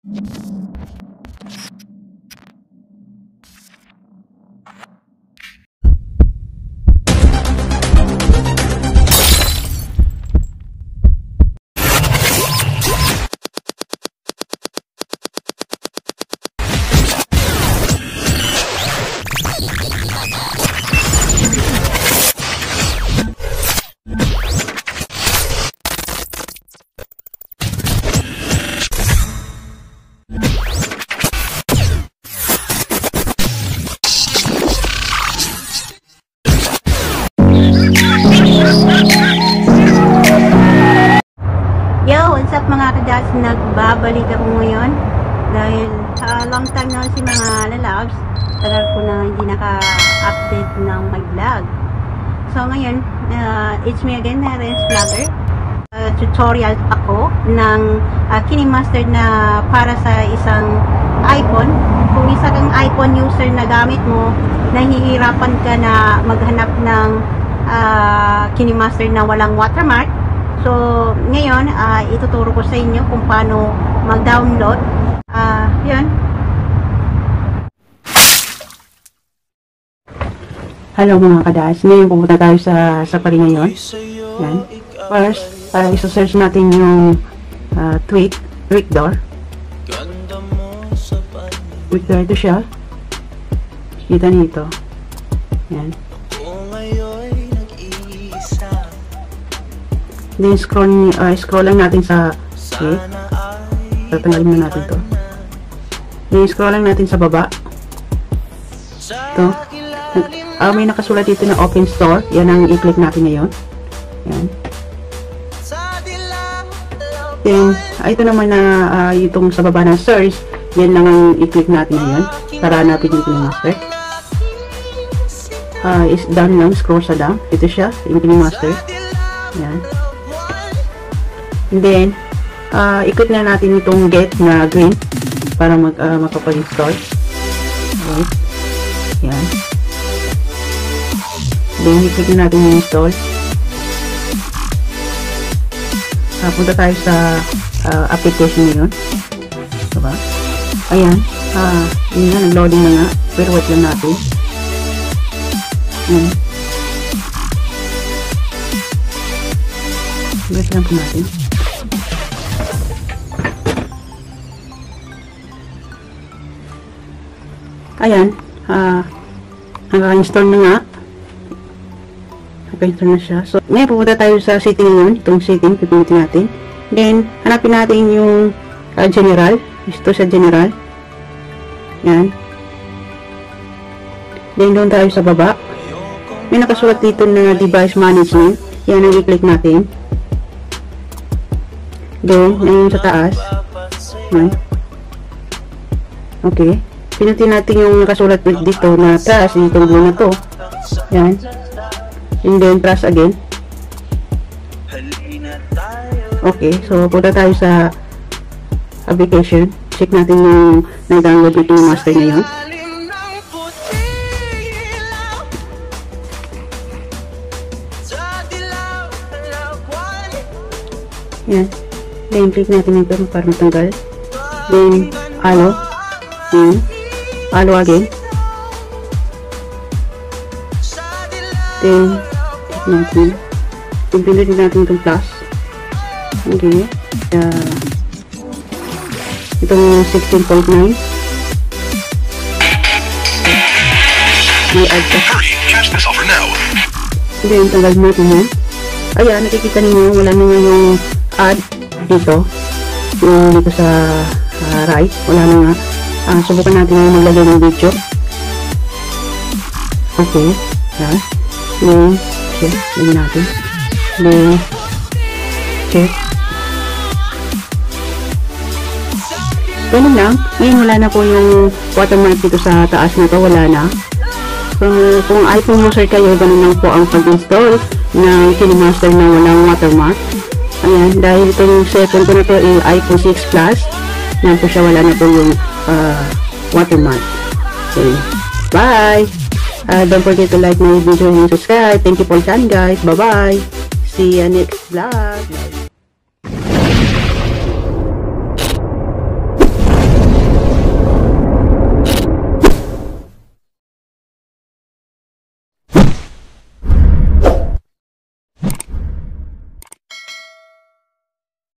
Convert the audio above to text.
What's up mga kadas, nagbabalik ako ngayon dahil long time na si mga lalabs, tagal ko na hindi naka-update ng my vlog. So ngayon, it's me again, Ren's Vlogger. Tutorial ako ng Kinemaster na para sa isang iPhone. Kung isa kang iPhone user na gamit mo, nahihirapan ka na maghanap ng Kinemaster na walang watermark. So, ngayon, ituturo ko sa inyo kung paano mag-download. Yun. Hello mga kadas. Ngayon, pupunta tayo sa Safari ngayon. Yan. First, isa-search natin yung tweak door. Tweak door, ito siya. Kita nito. Yan. Then scroll lang natin sa okay. Tatanggalin na natin to. Then scroll lang natin sa baba. Ito. May nakasulat dito na open store. Yan ang i-click natin ngayon. Yan. Then ito naman na itong sa baba na search. Yan lang ang i-click natin ngayon. Para natin yung Kinemaster. Is down lang. Scroll sa down. Ito siya. Yung Kinemaster. Yan. And then, i-click na natin itong get na green para makapag-install. Okay. Yan. Then, i-click na natin yung install. Punta tayo sa application na yun. Diba? Ayan. Yun nga, nag-loading na nga. Pero wait lang natin. Ayan. Wait lang po natin. Ayan, naka-install na nga. Naka-install na siya. So, ngayon pupunta tayo sa setting ngayon. Itong setting, pipilitin natin. Then, hanapin natin yung general. Ito sa general. Yan. Then, doon tayo sa baba. May nakasulat dito na device management. Yan ang i-click natin. Then, ayun sa taas. Yan. Okay. Pinutin natin yung nakasulat dito na trust, itong blue na to. Yan. And then trust again. Okay, so punta tayo sa application. Check natin yung nag-download yung Kinemaster na yun. Yan. Then click natin ito para matanggal. Then allow. Yan. Allow again. Then, check natin. Pinutin natin itong plus. Okay. Itong 16.9. May add ka. Then, tanggal natin yan. Ayan, nakikita niyo wala na yung add dito. Yung dito sa right. Wala na nga. Subukan natin yung maglagay ng video. Okay. Yan. Then, check. Lagyan natin. Then, check. Ganun lang. Ngayon, wala na po yung watermark dito sa taas na to. Wala na. Kung iPhone user kayo, ganun lang po ang pag-install ng Kinemaster na walang watermark. Ayan. Dahil itong second ko na to yung iPhone 6 Plus. Yan po siya. Wala na po yung watermark. Okay. Bye! Don't forget to like my video and subscribe. Thank you for watching guys. Bye bye. See you next vlog.